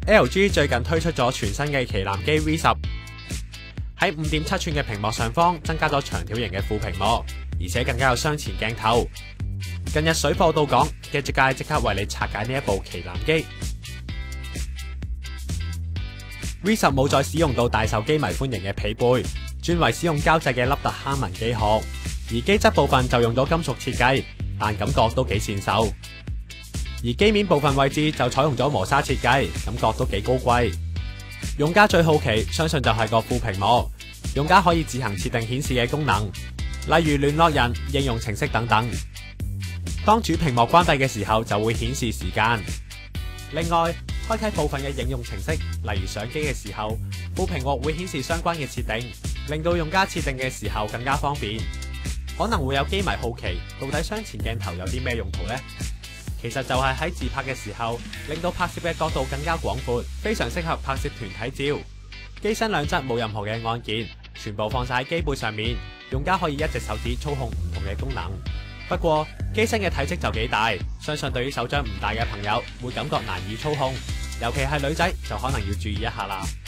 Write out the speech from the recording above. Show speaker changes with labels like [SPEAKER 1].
[SPEAKER 1] LG 最近推出咗全新嘅旗艦機 V10，喺 5.7 寸嘅屏幕上方增加咗長條形嘅副屏幕，而且更加有雙前鏡頭。近日水貨到港，Gadget界即刻為你拆解呢一部旗艦機。V10 冇再使用到大受機迷歡迎嘅皮背，轉為使用膠製嘅凹凸坑紋機殼，而機側部分就用咗金屬設計，但感覺都幾彥手。而機面部分位置就採用咗磨砂設計，感覺都幾高貴。用家最好奇，相信就係個副屏幕，用家可以自行設定顯示嘅功能，例如聯絡人、應用程式等等。當主屏幕關閉嘅時候，就會顯示時間。另外，開啟部分嘅應用程式，例如相機嘅時候，副屏幕會顯示相關嘅設定，令到用家設定嘅時候更加方便。可能會有機迷好奇，到底雙前鏡頭有啲咩用途呢？其實就係喺自拍嘅時候，令到拍攝嘅角度更加廣闊，非常適合拍攝團體照。機身兩側冇任何嘅按鍵，全部放晒喺機背上面，用家可以一隻手指操控唔同嘅功能。不過機身嘅體積就幾大，相信對於手掌唔大嘅朋友會感覺難以操控，尤其係女仔就可能要注意一下啦。